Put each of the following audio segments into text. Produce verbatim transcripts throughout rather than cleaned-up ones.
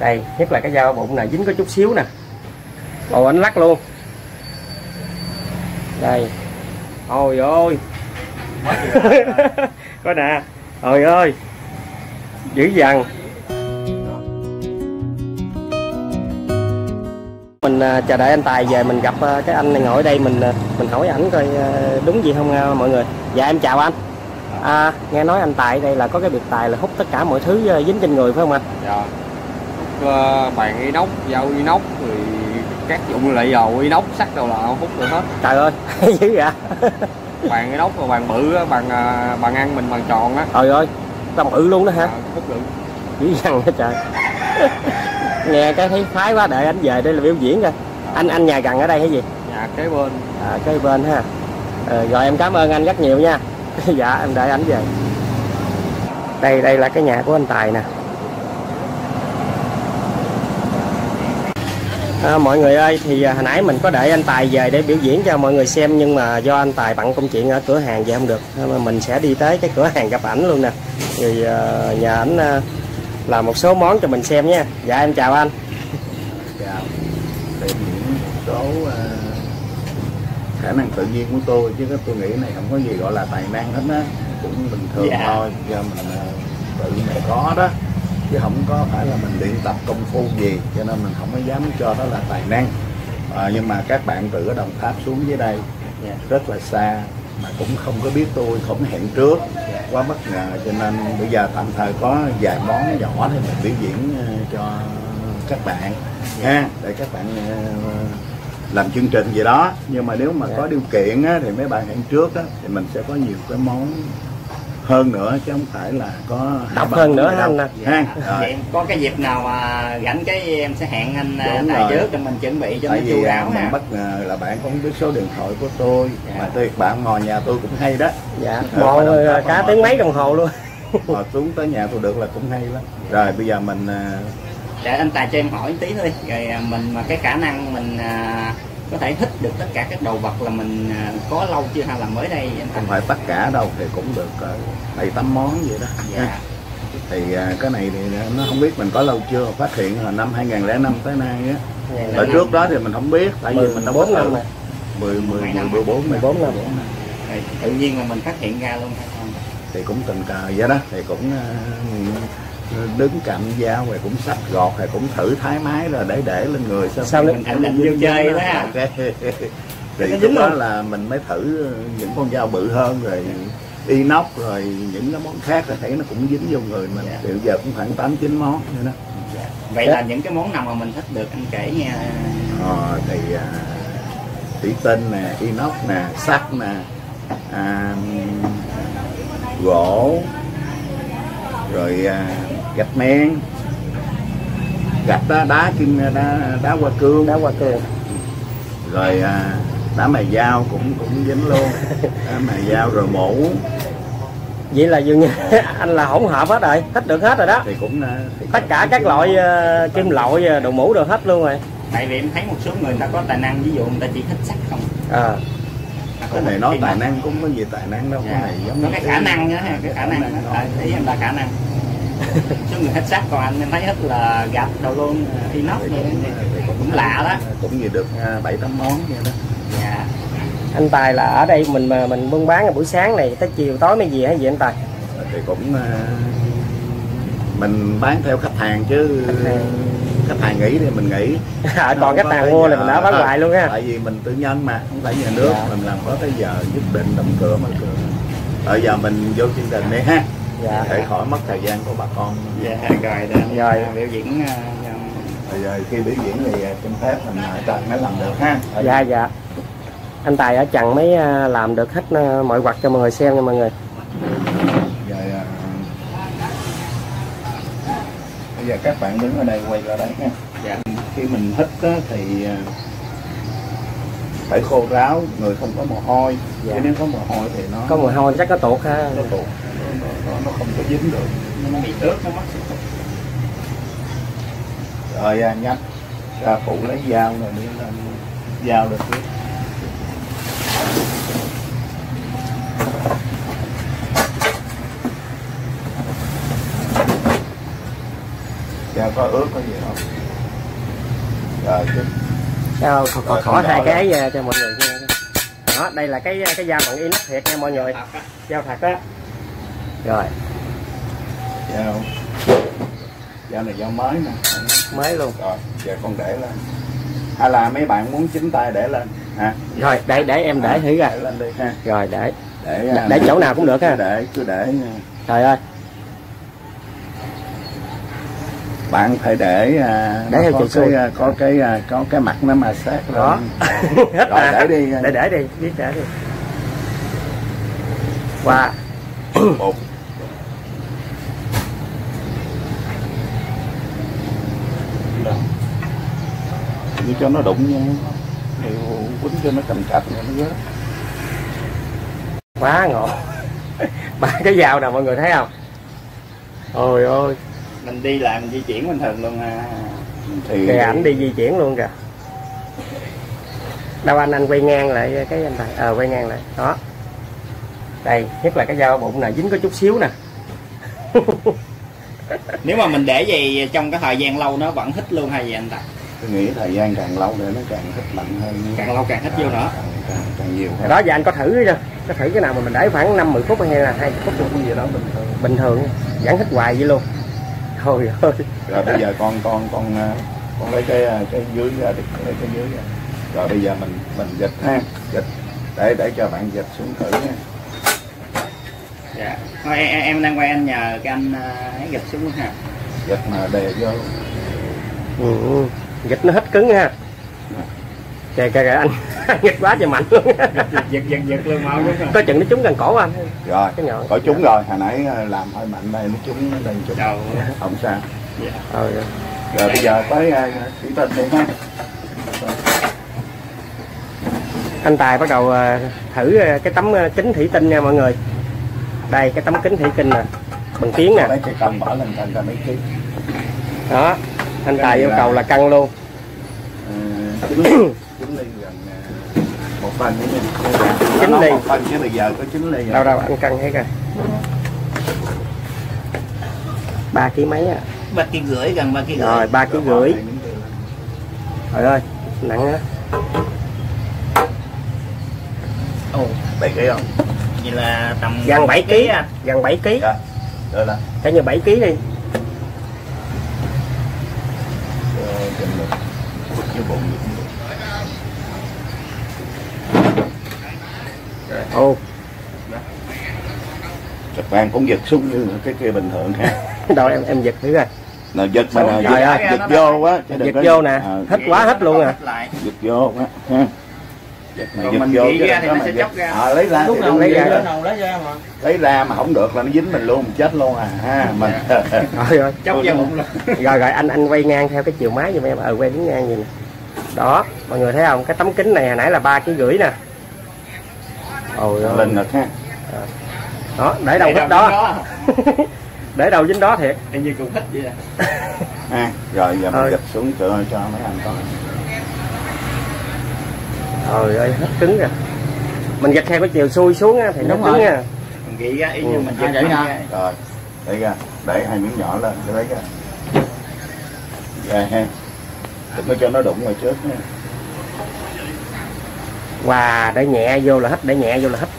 Đây, nhất là cái dao bụng này dính có chút xíu nè. Ồ, anh lắc luôn. Đây. Ôi ôi. Có nè. Ôi ơi. Dữ dằn. Mình uh, chờ đợi anh Tài về, mình gặp uh, cái anh này ngồi ở đây, mình uh, mình hỏi ảnh coi uh, đúng gì không uh, mọi người. Dạ em chào anh. À, nghe nói anh Tài đây là có cái biệt tài là hút tất cả mọi thứ uh, dính trên người phải không anh? Dạ. Hút uh, bàn inox, dao inox, rồi các dụng lại dầu inox, sắt đâu là hút được hết. Trời ơi, dữ vậy. Bàn inox và bàn bự á, bàn uh, bàn ăn mình bàn tròn á. Trời ơi, làm bự luôn đó hả? À, hút được. Dữ dằn hết trời. Nghe cái thấy phái quá, đợi anh về đây là biểu diễn coi. Anh anh nhà gần ở đây hay gì? Nhà kế bên. À, kế bên ha. À, rồi em cảm ơn anh rất nhiều nha. Dạ em đợi anh về. Đây đây là cái nhà của anh Tài nè. À, mọi người ơi, thì hồi nãy mình có đợi anh Tài về để biểu diễn cho mọi người xem, nhưng mà do anh Tài bận công chuyện ở cửa hàng về không được, mình sẽ đi tới cái cửa hàng gặp ảnh luôn nè. Thì uh, nhờ ảnh uh, làm một số món cho mình xem nha. Dạ em chào anh. Chào. Để những số uh, khả năng tự nhiên của tôi, chứ tôi nghĩ này không có gì gọi là tài năng hết á, cũng bình thường dạ. thôi, do mình uh, tự mình có đó, chứ không có phải là mình luyện tập công phu gì, cho nên mình không có dám cho đó là tài năng. À, nhưng mà các bạn từ ở Đồng Tháp xuống dưới đây yeah. rất là xa, mà cũng không có biết tôi, không hẹn trước, yeah. quá bất ngờ, cho nên bây giờ tạm thời có vài món nhỏ thì mình biểu diễn uh, cho các bạn nha, yeah. để các bạn uh, làm chương trình gì đó. Nhưng mà nếu mà yeah. có điều kiện á, thì mấy bạn hẹn trước á, thì mình sẽ có nhiều cái món hơn nữa, chứ không phải là có độc hơn nữa anh nè. Ha. Vậy có cái dịp nào mà rảnh cái em sẽ hẹn anh Tài trước để mình chuẩn bị cho nó chu đáo ha. Bất ngờ là bạn không biết số điện thoại của tôi, dạ. mà tôi bạn ngồi nhà tôi cũng hay đó. Dạ. Ngồi cả tiếng mấy đồng hồ luôn. Ngồi xuống tới nhà tôi được là cũng hay lắm. Rồi bây giờ mình để anh Tài cho em hỏi tí thôi, rồi mình mà cái khả năng mình có thể hít được tất cả các đồ vật là mình có lâu chưa hay là mới đây? Không phải tất cả đâu, thì cũng được bảy tám món vậy đó. Dạ. Thì cái này thì nó không biết mình có lâu chưa, phát hiện là năm hai nghìn không trăm lẻ năm tới nay á. Ở trước đó thì mình không biết, tại vì mình đâu có năm mười, mười, mười bốn, mười bốn năm. Tự nhiên là mình phát hiện ra luôn hay không? Thì cũng tình cờ vậy đó, thì cũng đứng cạnh dao rồi cũng sắp gọt rồi cũng thử thái máy rồi để để lên người sao, sao mình thành định vô chơi đó. Ok. Thì lúc đó là mình mới thử những con dao bự hơn rồi inox rồi những cái món khác, rồi thấy nó cũng dính vô người mình. Dạ. Thì giờ cũng khoảng tám chín món nữa đó. Dạ. Vậy dạ. là những cái món nào mà mình thích được anh kể nha. Ờ, thì à, thủy tinh nè, inox nè, sắt nè, à, gỗ, rồi à, gạch men, gạch đá, đá kim đá, đá hoa cương, đá hoa cương, rồi à, đá mài dao cũng cũng dính luôn, đá mài dao rồi mũ. Vậy là dường như anh là hỗn hợp hết rồi, thích được hết rồi đó. Thì cũng thì tất cả các loại uh, kim loại, đồ mũ đều hết luôn rồi. Tại vì em thấy một số người ta có tài năng, ví dụ người ta chỉ thích sắt không. À. Cái này nói tài năng cũng có gì tài năng đâu, dạ. cái này giống có cái khả năng nữa ha, cái khả năng đó, ý em là khả năng. Số người thích sắt, còn anh em thấy hết là gạch đâu luôn, inox luôn, cũng, cũng lạ đó. Cũng như được bảy tám món vậy đó. Dạ. Anh Tài là ở đây mình mà mình buôn bán buổi sáng này tới chiều tối mấy gì hay gì anh Tài? Thì cũng mình bán theo khách hàng chứ khách hàng, khách hàng nghỉ thì mình nghỉ. À, còn khách hàng mua là mình đã bán hoài luôn ha. Tại vì mình tư nhân mà, không phải nhà nước, dạ. mình làm có tới giờ nhất định đóng cửa mở cửa. Bây giờ mình vô chương trình đi ha. Dạ. Để khỏi mất thời gian của bà con. Dạ, rồi để rồi biểu diễn. Rồi, rồi khi biểu diễn thì xin phép mình Trần mới làm được ha. Rồi. Dạ dạ. Anh Tài ở Trần mới làm được hết mọi vật cho mọi người xem nha mọi người. Rồi bây giờ các bạn đứng ở đây quay ra đây ha. Dạ. Khi mình hít á, thì phải khô ráo, người không có mồ hôi. Dạ. Nếu có mồ hôi thì nó có mồ hôi chắc có tuột ha. Nó tuột, nó, nó không có dính được, nó bị ướt, nó mất. Rồi nhắc ra phụ lấy dao rồi đi lên dao được chứ. Dao có ướt có gì không? Rồi chứ. Sao khỏi khỏi khỏi hai cái ra cho mọi người nha. Đó, đây là cái cái dao bằng inox thiệt nha mọi người. Dao thật á. Rồi. Dao. Dao này dao mới nè. Mới luôn. Rồi, giờ con để lên. Hay là mấy bạn muốn chính tay để lên hả? Rồi, để để em để thử ra. Để lên đi ha. Rồi để. Để để, để chỗ nào cũng được ha. Để cứ để. Trời ơi. Bạn phải để à, để theo có chiều cái có cái có cái mặt nó mà sát đó. Hết rồi à. để đi. Để để đi, biết để đi. Wow. Bột. Như cho nó đụng nha. Quýnh cho nó cầm cạch nó rớt. Quá ngọt. Ba cái dao nè mọi người thấy không? Ôi ôi. Mình đi làm di chuyển bình thường luôn à. Thì kìa ảnh đi di chuyển luôn kìa. Đâu anh anh quay ngang lại cái anh tài. Ờ à, quay ngang lại. Đó. Đây, nhất là cái dao bụng này dính có chút xíu nè. Nếu mà mình để vậy trong cái thời gian lâu nó vẫn hít luôn hay gì anh Tài? tôi nghĩ thời gian càng lâu để nó càng hít mạnh hơn. Càng lâu càng hít vô nữa. Càng, càng, càng nhiều hơn. Đó giờ anh có thử chưa? Có thử cái nào mà mình để khoảng năm mười phút hay là hai phút được Cái gì đó bình thường. Bình thường vẫn hít hoài vậy luôn. Thôi ơi. Rồi bây giờ con con con con lấy cái cái dưới ra đi, lấy cái dưới ra. Rồi bây giờ mình mình dịch ha, dịch để để cho bạn dịch xuống thử nha. Dạ. Thôi, em, em đang quay anh nhờ cái anh ấy dịch xuống luôn ha. Dịch mà đè vô. Ừ, dịch nó hết cứng ha. Kìa kìa anh nghịch quá trời mạnh luôn. Giật giật giật luôn mau luôn. Có chừng nó trúng gần cổ anh. Rồi, cái nhỏ. có trúng rồi, hồi nãy làm hơi mạnh đây nó trúng nó lên trúng. Trời Không sao. dạ. Rồi, rồi. Rồi bây giờ tới thủy tinh đi ha. Anh Tài bắt đầu thử cái tấm kính thủy tinh nha mọi người. Đây cái tấm kính thủy tinh nè, bằng tiếng nè. Lấy cái cân bỏ lên cân ra mấy ký. Đó, anh Tài yêu cầu là cân luôn. chín ly, chín ly gần một phần nữa nha. chín ly. Một phần chứ bây giờ có chín ly. Đâu đâu anh cân thấy coi. Ba ký mấy à? Ba ký rưỡi, gần ba ký rưỡi. Rồi ba ký rưỡi. Trời ơi, nặng á. Ồ, bảy ký không? Vậy là tầm Gần bảy ký à, gần bảy ký. Dạ. Rồi là. Cả như bảy ký đi. Ồ. Các bạn cũng giật xuống như cái kia bình thường ha. Đâu em em giật thử coi. Nào giật mà nào Trời ơi, giật, giật vô quá. Giật vô nè, à, hít quá hít luôn à. Giật vô quá ha. Giật mà còn giật mình vô nghĩ ra thì nó sẽ chóc ra. À, lấy ra lúc thì nào lấy ra, lấy nào lấy ra mà. Lấy ra mà không được là nó dính mình luôn, chết luôn à ha. Mình Rồi rồi. Chóc ra bụng luôn. Rồi rồi anh anh quay ngang theo cái chiều máy giùm em. Ờ quay đứng ngang vậy nè. Đó, mọi người thấy không? Cái tấm kính này hồi nãy là ba ký rưỡi nè. Ôi ơi. lên ngực ha. Đó, để đầu hít đó. Để đầu dính đó thiệt. Hình như cũng hít vậy à. Ha, rồi giờ mình Ơi. dịch xuống cho cho mấy anh coi. Trời ơi, hết cứng rồi. Mình dịch theo cái chiều xuôi xuống á, thì nó cứng nha. Mình nghĩ ra y như Ừ. mình dịch vậy ra. hả? Rồi, để ra, để hai miếng nhỏ lên, để lấy ra. Rồi ha. Đừng có cho nó đụng vào trước nha. Wow, để nhẹ vô là hít, để nhẹ vô là hít.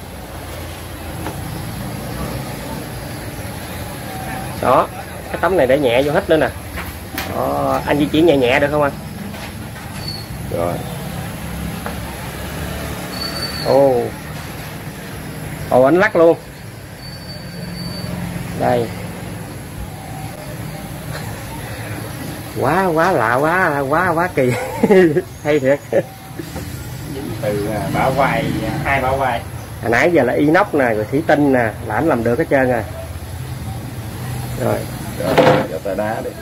Đó, cái tấm này để nhẹ vô hít nữa nè. Đó, anh di chuyển nhẹ nhẹ được không anh? Rồi. Ồ. Ồ anh lắc luôn. Đây. Quá quá lạ quá quá quá kỳ. Hay thiệt. Từ bả vai, hai bả vai. Hồi nãy giờ là inox nè, rồi thủy tinh nè, là anh làm được hết trơn rồi. Rồi. Rồi, cho ta đá đi.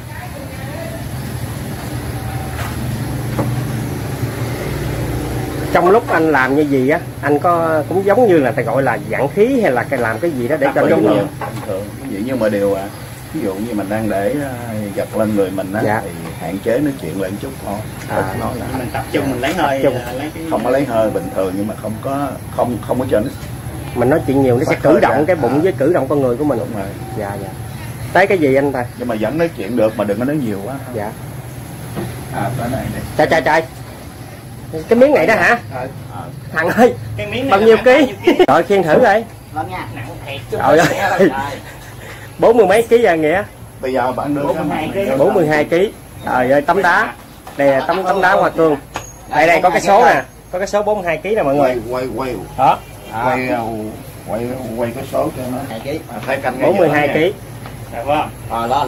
Trong lúc anh làm như gì á, anh có cũng giống như là ta gọi là dạng khí hay là cái làm cái gì đó để cho nó Bình giống thường, bình thường. Ví dụ như mà điều à, ví dụ như mình đang để uh, giật lên người mình á, dạ. thì hạn chế nói chuyện lại một chút thôi. À, nói là Mình tập trung mình lấy hơi, trung. lấy cái không có lấy hơi bình thường nhưng mà không có không không có cho nó mình nói chuyện nhiều nó sẽ Phát cử hơi động ra. cái bụng À. với cử động con người của mình. đúng rồi. Dạ dạ. Tới cái gì anh Tài? Nhưng mà vẫn nói chuyện được mà đừng có nói nhiều quá. Dạ. À, cái này này. Trời trời trời. Cái miếng này đó hả? À. Thằng ơi, Cái miếng này bao là nhiêu khoảng ký? bao nhiêu ký? Rồi khiêng thử đây. Lên nha, nặng thiệt chứ. Trời ơi. Bốn mươi mấy ký à Nghĩa? Bây giờ bạn đưa bốn mươi hai ký. bốn mươi hai ký. Trời ơi, tấm đá. Đây là tấm tấm đá hoa cương. Đây đây có cái số nè, có cái số bốn mươi hai ký nè mọi người. quay quay quay Đó. quay quay quay cái số cho nó hai ký. à, thấy canh bốn mươi hai ký. Được không? Rồi lên.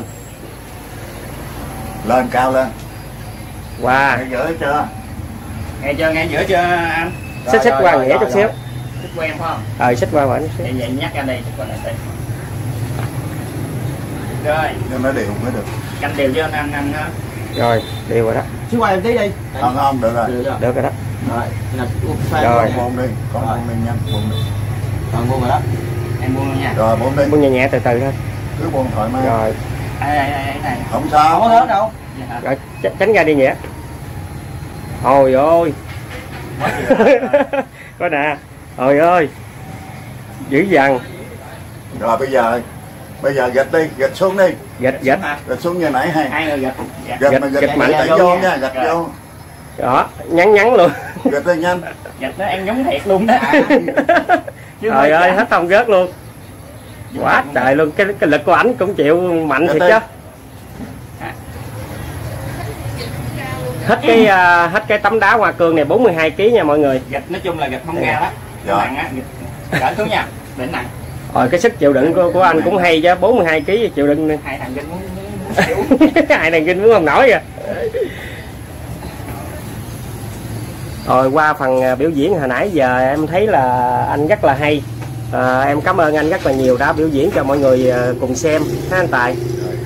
lên cao lên. Wow. Nghe dở chưa? Nghe chưa, nghe giữa chưa anh? Xích xích qua Nghĩa chút xíu. Thích quen phải không? Ờ xích qua chút xíu. Vậy vậy nhắc anh đây, xích qua lại đây. Rồi, Cho nó đều mới được. canh đều cho anh anh anh đó. Rồi, đều rồi đó. Chứ qua em tí đi. Không không được rồi. Được rồi đó. Rồi. Rồi. Con buông đi, con buông đi nhanh, buông đi. Còn buông rồi đó. Em buông luôn nha. Rồi buông đi, Buông nhẹ nhẹ từ từ thôi. cứ buông thoải mái. Rồi, Đây đây đây này. Không sao. Không có hết đâu. Vậy hả? rồi ch- tránh ra đi Nghĩa. Ôi ôi. Có nè. Ôi ơi. Dữ dằn. Rồi bây giờ bây giờ gịch đi, gịch xuống đi, Gịch gịch. gịch xuống như nãy hay. Hai người gật. Dạ. Gịch Gịch- mà gịch gịch mạnh. mạnh vô nha, gịch Rồi. vô. Đó, nhắn nhắn luôn. Gịch đi nhanh. Gật nó em giống thiệt luôn đó. Chứ Trời không ơi, phải hết không rớt luôn. Quá trời luôn, cái cái lực của ảnh cũng chịu mạnh thiệt chứ. Hết cái à, hết cái tấm đá hoa cương này bốn mươi hai ký nha mọi người. gật nói chung là gật không ra đó. Rồi. Nặng á, gật. Cỡ xuống nha. Để nặng. Rồi cái sức chịu đựng của, của anh cũng hay chứ, bốn mươi hai ký chịu đựng nè. Hai thằng kinh muốn muốn xíu. Hai đàn kinh muốn không nổi kìa. Rồi qua phần à, biểu diễn hồi nãy giờ em thấy là anh rất là hay. À, em cảm ơn anh rất là nhiều đã biểu diễn cho mọi người à, cùng xem ha anh Tài.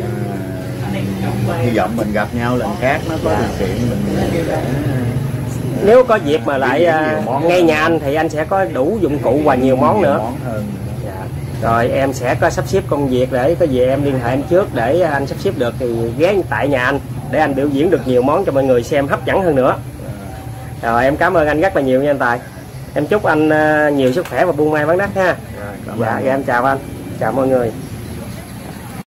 Hy vọng mình gặp nhau lần khác nó có điều kiện mình sẽ Nếu có dịp mà lại nhiều à, món ngay hơn. nhà anh thì anh sẽ có đủ dụng cụ và nhiều món nữa. món hơn. Dạ. Rồi em sẽ có sắp xếp công việc để có gì em liên hệ anh trước để anh sắp xếp được thì ghé tại nhà anh để anh biểu diễn được nhiều món cho mọi người xem hấp dẫn hơn nữa. Rồi em cảm ơn anh rất là nhiều nha anh Tài. Em chúc anh à, nhiều sức khỏe và buôn may bán đắt ha. Rồi, cảm Dạ, ơn. dạ em chào anh, chào mọi người.